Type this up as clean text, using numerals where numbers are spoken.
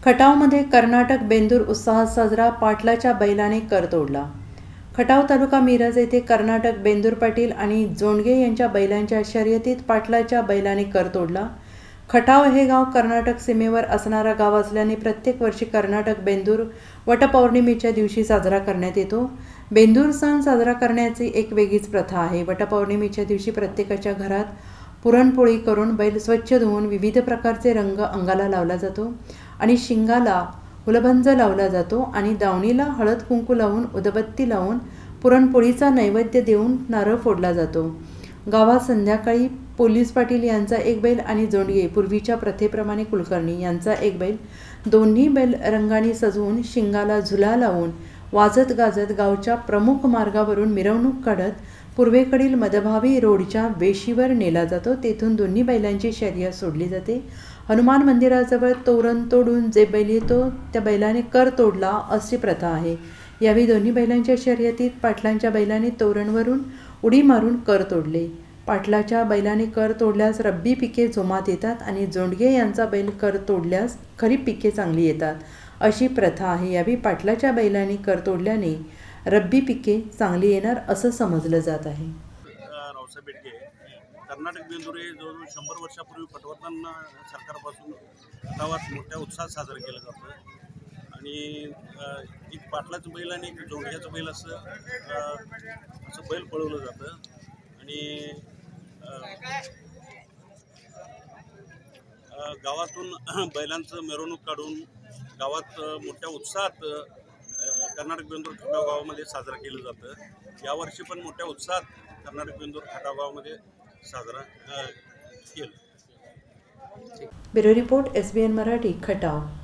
खटावमध्ये कर्नाटक बेंदूर उत्साहात साजरा, पाटलाच्या बैलाने कर तोडला। खटाव तालुका मिरज येथे कर्नाटक बेंदूर पाटील आणि जोंडगे यांच्या बैलांच्या शर्यतीत पाटलाच्या बैलाने कर तोडला। खटाव हे गाव कर्नाटक सीमेवर असणारा गाव असल्याने प्रत्येक वर्षी कर्नाटक बेंदूर वटपौर्णिमेच्या दिवशी साजरा करण्यात येतो। बेंदूर सण साजरा करण्याची एक वेगळीच प्रथा आहे। वटपौर्णिमेच्या दिवशी प्रत्येकाच्या घरात पुरणपोळी करून बैल स्वच्छ धुवून विविध प्रकारचे रंग अंगाला लावला जातो आणि शिंगाला हुलबंज लावला जातो आणि दावणीला हळद कुंकू लावून उदबत्ती लावून पुरणपोळीचा नैवेद्य देऊन नारळ फोडला जातो। गावात संध्याकाळी पोलीस पाटील यांचा एक बैल आणि जोंडगे पूर्वीच्या प्रथेप्रमाणे कुलकर्णी यांचा एक बैल, दोन्ही बैल रंगाने सजवून शिंगाला झुला लावून वाजत गाजत गावच्या प्रमुख मार्गावरून मिरवणूक काढत पूर्वेकडील मदभावी रोडच्या वेशीवर नेला जातो। तेथून दोन्ही बैलांची शर्यत सोडली जाते। हनुमान मंदिराजवळ तोरण तोडून जे बैल येतो त्या बैलाने कर तोडला अशी प्रथा आहे। यावेळी दोन्ही बैलांच्या शर्यतीत पाटलांच्या बैलाने तोरणवरून उडी मारून कर तोडले। पाटलाच्या बैलाने कर तोडल्यास रब्बी पिके जोमात येतात आणि जोंडगे यांचा बैल कर तोडल्यास खरीप पिके चांगली येतात अशी प्रथा आहे। यावेळी पाटलाच्या बैलाने कर तोडल्याने रब्बी पिके चांगली येणार असं समजलं जात आहे। कर्नाटक बेंदूर हे जवळजवळ 100 वर्षापूर्वी पटवर्धन सरकारपासून गावात मोठ्या उत्साहात साजरं केलं जातं आणि एक पाटलाचं बैल आणि एक जोंडग्याचं बैल असं बैल पळवलं जातं आणि गावातून बैलांचं मिरवणूक काढून गावात मोठ्या उत्साहात कर्नाटक बेंदूर खटाव गावामध्ये साजरा केलं जातं। यावर्षी पण मोठ्या उत्साहात कर्नाटक बेंदूर खटाव गावामध्ये साजरा केला। Bureau report SBN Marathi, Khatav.